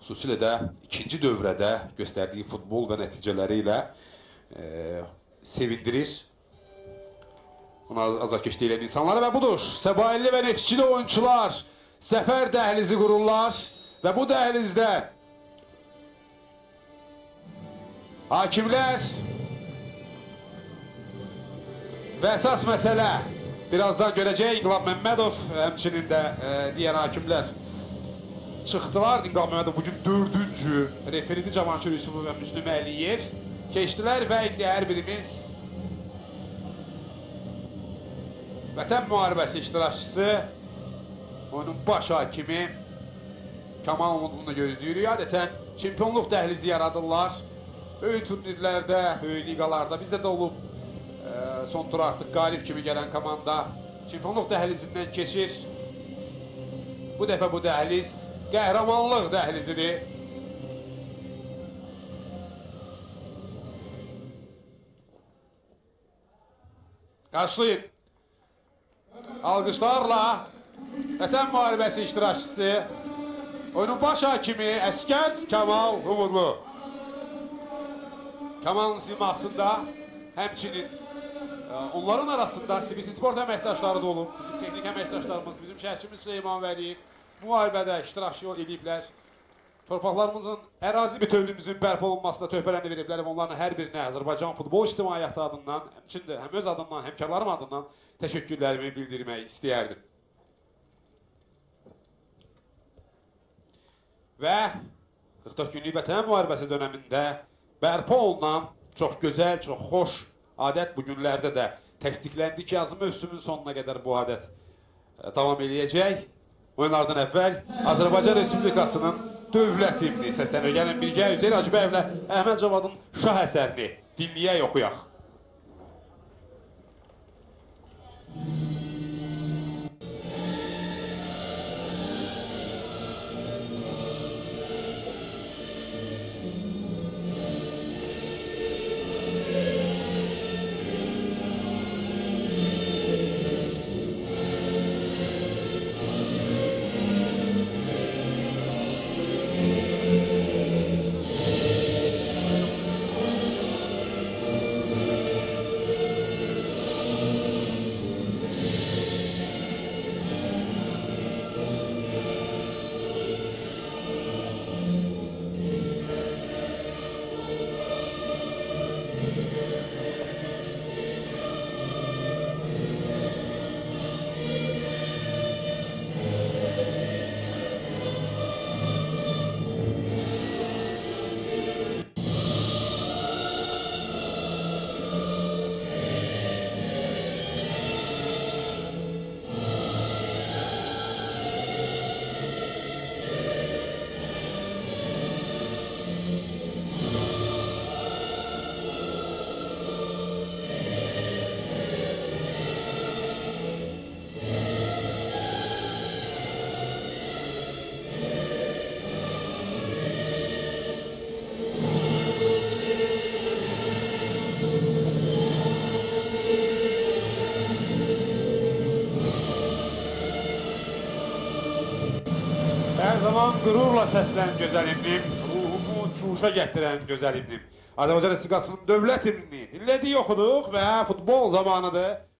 xüsusilə də ikinci dövrədə göstərdiyi futbol və nəticələri ilə sevindirir. Ona azarkeş deyilən insanları və budur. Səbailli və Neftçili oyuncular zəfər dəhlizi qururlar və bu dəhlizdə hakimlər və əsas məsələ birazdan görəcək İnqilab Məmmədov, həmçinin də digər hakimlər çıxdılar. İnqilab Məmmədov bugün 4-cü referidi Cavanşir Yusufov və Müslüm Əliyev keçdilər və indi hər birimiz Vətən müharibəsi iştirakçısı, oyunun baş hakimi Kamal Umudlu'nu gözləyirik. Adətən çempionluq dəhlizi yaradırlar. Böyük turnirlərdə, böyük liqalarda bizdə də olub. Son tur artıq qalib kimi gələn komanda çempionluq dəhlizindən keçir. Bu dəfə bu dəhliz qəhrəmanlıq dəhlizidir. Qarşılayın. Alqışlarla Vətən müharibəsi iştirakçısı, oyunun baş hakimi Əskər Kamal Umudlu. Kamalın simasında həmçinin onların arasında Sivil Sport əməkdaşları da olub. Bizim texnik əməkdaşlarımız, bizim şəhərçimiz Süleyman Vəliyev müharibədə iştirakçı ediblər. Torpaqlarımızın, ərazi bütövlüyümüzün bərpa olunmasında töhfələrini veriblər və onların hər birinə Azərbaycan futbol ictimaiyyəti adından, həmçində həm öz adından, həmkarlarım adından təşəkkürlərimi bildirmək istəyərdim. Və 44 günlük Vətən müharibəsi dönəmində bərpa olunan çox gözəl, çox xoş adət bu günlərdə də təsdiqləndi ki, yazı mövsümün sonuna qədər bu adət davam edəcək. Oyunlardan əvvəl Azərbaycan Respublikasının dövlət himni səslənir. Gəlin birgə Üzeyir Hacıbəyevlə Əhməd Cavadın şah əsərini dinləyək, oxuyaq. Hər zaman qürurla səslən gözəl himnim, ruhumu cuşa gətirən gözəl himnim. Azərbaycan Respublikasının dövlət himnini dinlədik, oxuduq və futbol zamanıdır.